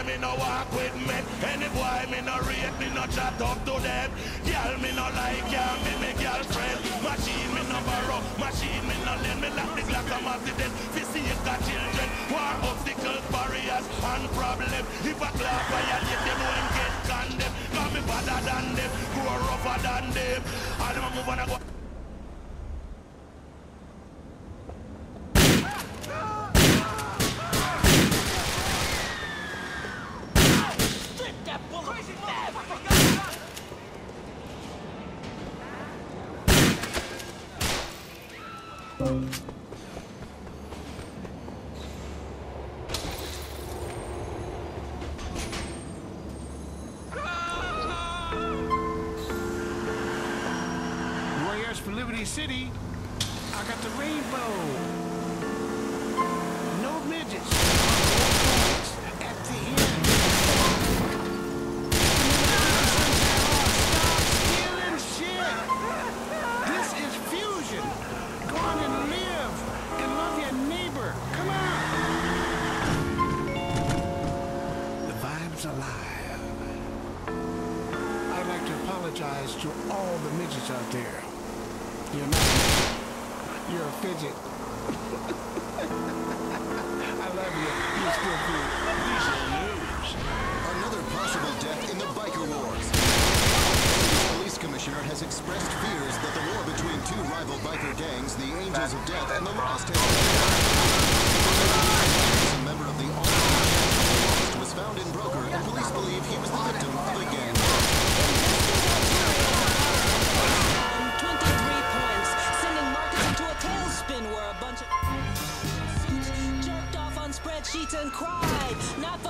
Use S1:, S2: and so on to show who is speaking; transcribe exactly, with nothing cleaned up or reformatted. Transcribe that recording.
S1: me no walk with men. Any boy me no rate, me no chat up to them. Girl me no like, girl me me girlfriend. Machine me no borrow, machine me no lend. Me like the Glock of Mazda, fi see it got children. War obstacles, barriers and problem. If a clap violate, they know him get condemned. Cause me better than them, grow rougher than them. All them a move and a go.
S2: Warriors for Liberty City. I got the rainbow. No midgets. At the end. Stop stealing shit. This is fusion. Go on and live and love your neighbor. Come on. The vibe's alive. I'd like to apologize to all the midgets out there. You're not. You're a fidget. I love you. You're still cool. News.
S3: Another possible death in the biker wars. The police commissioner has expressed fears that the war between two rival biker gangs, the Angels of Death and the Lost, has a member of the Lost was found in Broker, and police believe he was the victim of a gang.
S4: twenty-three points, sending markets into a tailspin where a bunch of jerked off on spreadsheets and cried. Not for